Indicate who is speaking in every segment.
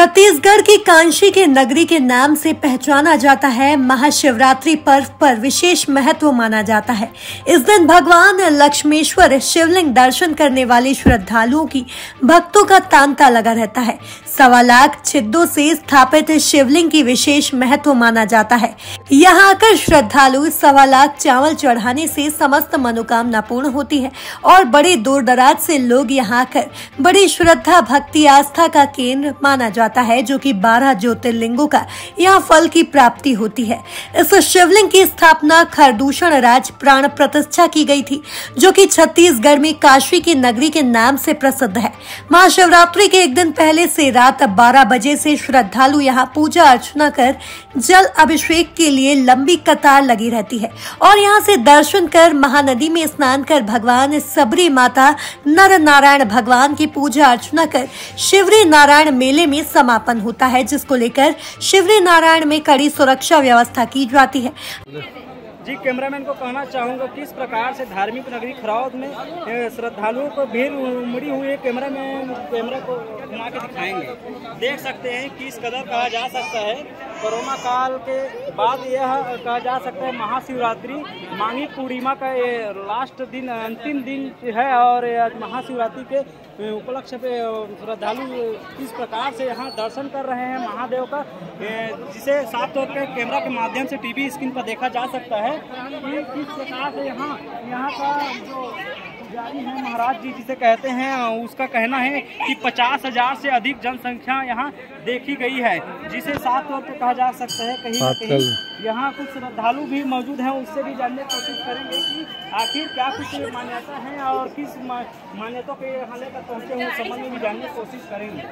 Speaker 1: छत्तीसगढ़ की कांशी के नगरी के नाम से पहचाना जाता है। महाशिवरात्रि पर्व पर विशेष महत्व माना जाता है। इस दिन भगवान लक्ष्मेश्वर शिवलिंग दर्शन करने वाले श्रद्धालुओं की भक्तों का तांता लगा रहता है। 1.25 लाख छिद्रों से स्थापित शिवलिंग की विशेष महत्व माना जाता है। यहाँ आकर श्रद्धालु 1.25 लाख चावल चढ़ाने से समस्त मनोकामना पूर्ण होती है और बड़े दूर दराज से लोग यहाँ आकर बड़ी श्रद्धा भक्ति आस्था का केंद्र माना जाता है, जो कि 12 ज्योतिर्लिंगों का यहाँ फल की प्राप्ति होती है। इस शिवलिंग की स्थापना खरदूषण राज प्राण प्रतिष्ठा की गई थी, जो कि छत्तीसगढ़ में काशी की नगरी के नाम से प्रसिद्ध है। महाशिवरात्रि के एक दिन पहले से रात 12 बजे से श्रद्धालु यहाँ पूजा अर्चना कर जल अभिषेक के लिए लंबी कतार लगी रहती है और यहाँ से दर्शन कर महानदी में स्नान कर भगवान सबरी माता नर नारायण भगवान की पूजा अर्चना कर शिवरी नारायण मेले में समापन होता है, जिसको लेकर शिवरी नारायण में कड़ी सुरक्षा व्यवस्था की जाती है।
Speaker 2: जी, कैमरामैन को कहना चाहूँगा किस प्रकार से धार्मिक नगरी खरौद में श्रद्धालुओं को भीड़ उमड़ी हुई है। कैमरा को घुमा के दिखाएंगे। देख सकते हैं किस कदर कहा जा सकता है। कोरोना काल के बाद यह कहा जा सकता है महाशिवरात्रि माघी पूर्णिमा का ये लास्ट दिन अंतिम दिन है और महाशिवरात्रि के उपलक्ष्य पे श्रद्धालु किस प्रकार से यहाँ दर्शन कर रहे हैं महादेव का, जिसे साफ तौर पर कैमरा के माध्यम से टीवी स्क्रीन पर देखा जा सकता है कि किस प्रकार से यहाँ का जो पुजारी है महाराज जी जिसे कहते हैं, उसका कहना है कि 50,000 से अधिक जनसंख्या यहाँ देखी गई है, जिसे साफ तौर पर कहा जा सकता है कहीं न कहीं यहाँ कुछ श्रद्धालु भी मौजूद हैं। उससे भी जानने की कोशिश करेंगे कि आखिर क्या कुछ मान्यता है और किस मान्यता के यहाँ लेकर पहुँचे हुए संबंध में भी जानने की कोशिश करेंगे।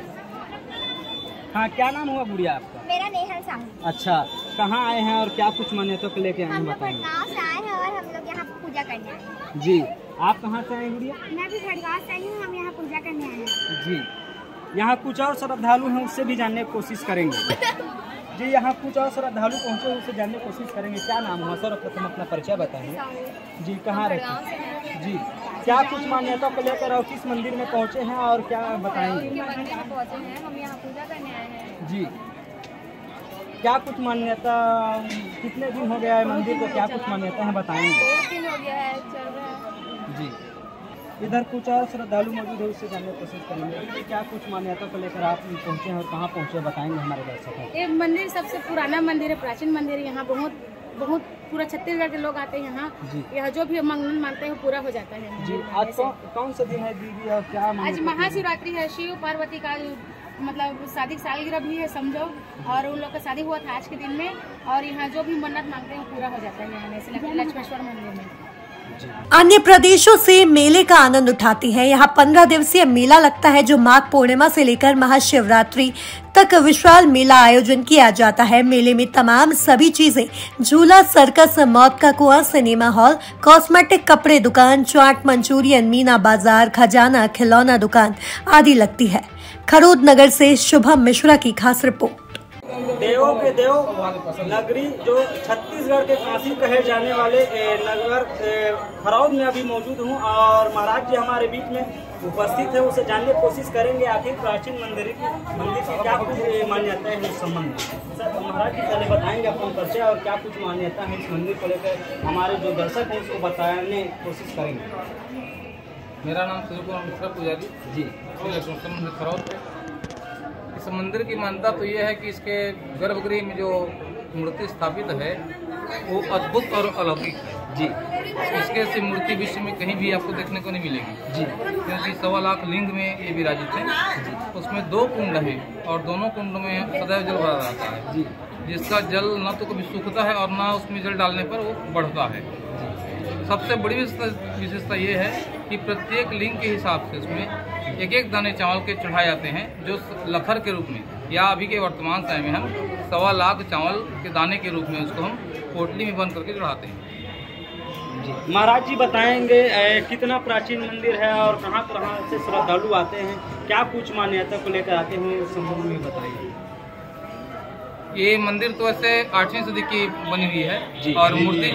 Speaker 2: हाँ, क्या नाम हुआ गुड़िया आपका? मेरा नेहल साहू। अच्छा, कहाँ आए हैं और क्या कुछ मान्यता को लेके आए हैं? हम लोग भटगांव से आए हैं और हम लोग यहाँ पूजा करने आए हैं। जी, आप कहाँ से आए गुड़िया? मैं भी भटगांव से आई हूँ, हम यहाँ पूजा करने आए हैं। जी, यहाँ कुछ और श्रद्धालु हैं, उससे भी जानने की कोशिश करेंगे। जी, यहाँ कुछ और श्रद्धालु पहुँचे उससे जानने की कोशिश करेंगे। क्या नाम हुआ सर? प्रथम अपना परिचय बताएंगे। जी, कहाँ रहते हैं? जी, क्या कुछ मान्यता को लेकर और किस मंदिर में पहुँचे हैं और क्या बताएंगे? हम यहाँ पूजा करने आए हैं। जी, क्या कुछ मान्यता, कितने दिन हो गया है मंदिर को, क्या कुछ मान्यता है बताएंगे? 2 दिन हो गया है, चल रहा है। जी, इधर कुछ और श्रद्धालु मौजूद है, उससे जानने की कोशिश करेंगे। क्या कुछ मान्यता को लेकर आप पहुँचे हैं और कहाँ पहुँचे बताएंगे हमारे दर्शकों को। ये मंदिर सबसे पुराना मंदिर है, प्राचीन मंदिर है। यहाँ बहुत पूरा छत्तीसगढ़ के लोग आते हैं यहाँ। यहाँ जो भी मंगन मानते हैं पूरा हो जाता है। जी, आज कौन सा दिन है दीदी और क्या? आज महाशिवरात्रि है, शिव पार्वती का मतलब शादी सालगिरह भी है समझो, और उन लोग का शादी हुआ था आज के दिन में, और यहाँ जो भी मन्नत मांगते हैं पूरा हो जाता है यहाँ लक्ष्मेश्वर मंदिर में।
Speaker 1: अन्य प्रदेशों से मेले का आनंद उठाती है। यहाँ 15 दिवसीय मेला लगता है, जो माघ पूर्णिमा से लेकर महाशिवरात्रि तक विशाल मेला आयोजन किया जाता है। मेले में तमाम सभी चीजें झूला, सर्कस, मौत का कुआं, सिनेमा हॉल, कॉस्मेटिक, कपड़े दुकान, चाट, मंचूरियन, मीना बाजार, खजाना, खिलौना दुकान आदि लगती है। खरौद नगर से शुभम मिश्रा की खास रिपोर्ट।
Speaker 2: देवों के देव नगरी जो छत्तीसगढ़ के काशी कहे जाने वाले नगर खरौद में अभी मौजूद हूँ और महाराज जी हमारे बीच में उपस्थित है। उसे जानने की कोशिश करेंगे आखिर प्राचीन मंदिर की क्या कुछ मान्यता है इस संबंध में। सर, महाराज जी पहले बताएंगे अपना परिचय और क्या कुछ मान्यता है इस मंदिर को लेकर हमारे जो दर्शक हैं उसको बताने की कोशिश करेंगे।
Speaker 3: मेरा नाम सूर्यकुमार मिश्रा पुजारी जी, मंदिर खरौद। इस मंदिर की मान्यता तो ये है कि इसके गर्भगृह में जो मूर्ति स्थापित है वो अद्भुत और अलौकिक है। जी, इसके से मूर्ति विश्व में कहीं भी आपको देखने को नहीं मिलेगी। जी, क्योंकि 1.25 लाख लिंग में ये विराजित है। उसमें 2 कुंड हैं और दोनों कुंड में सदैव जल भरा रहता है। जी, जिसका जल न तो कभी सूखता है और न उसमें जल डालने पर वो बढ़ता है। सबसे बड़ी विशेषता ये है कि प्रत्येक लिंग के हिसाब से उसमें एक दाने चावल के चढ़ाए जाते हैं, जो लखर के रूप में, या अभी के वर्तमान समय में हम 1.25 लाख चावल के दाने के रूप में उसको हम पोटली में बंद करके चढ़ाते हैं।
Speaker 2: जी, महाराज जी बताएंगे कितना प्राचीन मंदिर है और कहाँ से श्रद्धालु आते हैं, क्या कुछ मान्यता को लेकर आते हैं उस संबंध में बताइए।
Speaker 3: ये मंदिर तो ऐसे 8वीं सदी की बनी हुई है और मूर्ति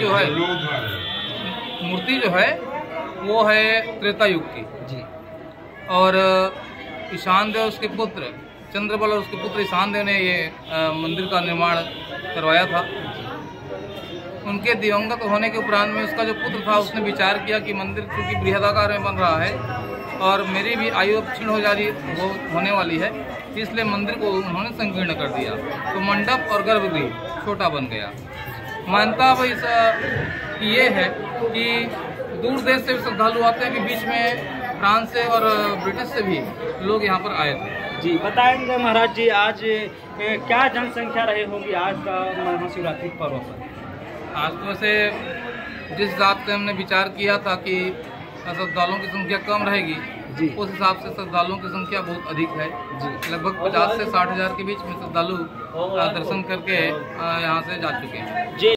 Speaker 3: जो है वो है त्रेता युग की। जी, और ईशान देव उसके पुत्र चंद्रबल और उसके पुत्र ईशान देव ने ये मंदिर का निर्माण करवाया था। उनके दिवंगत होने के उपरांत में उसका जो पुत्र था उसने विचार किया कि मंदिर चूँकि बृहदाकार में बन रहा है और मेरी भी आयु क्षीण होने वाली है, इसलिए मंदिर को उन्होंने संकीर्ण कर दिया, तो मंडप और गर्भगृह छोटा बन गया। मान्यता अब ये है कि दूर देश से भी श्रद्धालु आते हैं कि बीच में फ्रांस से और ब्रिटिश से भी लोग यहाँ पर आए थे।
Speaker 2: जी बताएंगे महाराज जी, आज क्या जनसंख्या रही होगी आज का महाशिवरात्रि पर्व पर?
Speaker 3: आज तो वैसे जिस हिसाब से हमने विचार किया था कि श्रद्धालुओं की संख्या कम रहेगी जी, उस हिसाब से श्रद्धालुओं की संख्या बहुत अधिक है जी। लगभग 50 से 60 हज़ार के बीच में श्रद्धालु दर्शन करके यहाँ से जा चुके हैं जी।